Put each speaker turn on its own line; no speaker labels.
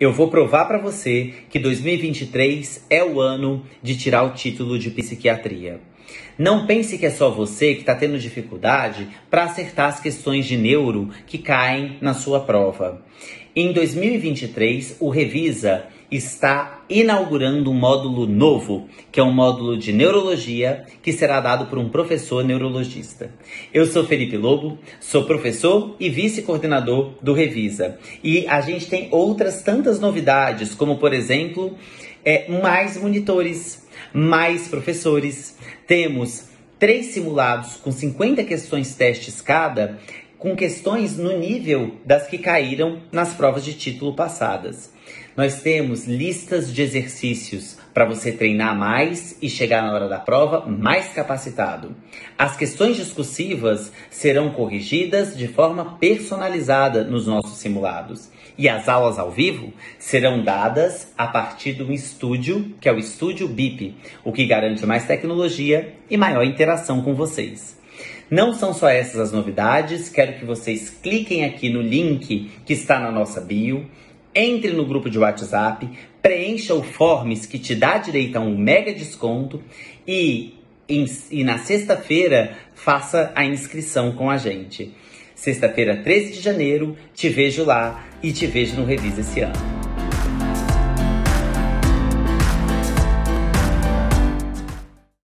eu vou provar para você que 2023 é o ano de tirar o título de psiquiatria. Não pense que é só você que está tendo dificuldade para acertar as questões de neuro que caem na sua prova. Em 2023, o Revisa está inaugurando um módulo novo, que é um módulo de neurologia, que será dado por um professor neurologista. Eu sou Felipe Lobo, sou professor e vice-coordenador do Revisa. E a gente tem outras tantas novidades, como por exemplo, mais monitores, mais professores. Temos 3 simulados com 50 questões testes cada, com questões no nível das que caíram nas provas de título passadas. Nós temos listas de exercícios para você treinar mais e chegar na hora da prova mais capacitado. As questões discursivas serão corrigidas de forma personalizada nos nossos simulados. E as aulas ao vivo serão dadas a partir de um estúdio, que é o Estúdio BIP, o que garante mais tecnologia e maior interação com vocês. Não são só essas as novidades, quero que vocês cliquem aqui no link que está na nossa bio, entre no grupo de WhatsApp, preencha o Forms que te dá direito a um mega desconto e na sexta-feira faça a inscrição com a gente. Sexta-feira, 13 de janeiro, te vejo lá e te vejo no Revisa esse ano.